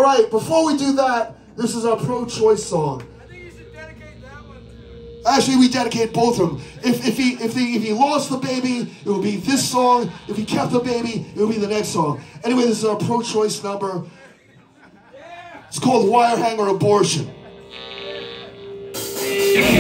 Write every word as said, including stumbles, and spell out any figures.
All right, before we do that, this is our pro-choice song. I think you should dedicate that one. Actually, we dedicate both of them. If, if, he, if, he, if he lost the baby, it would be this song. If he kept the baby, it would be the next song. Anyway, this is our pro-choice number. It's called Wire Hanger Abortion. Yeah.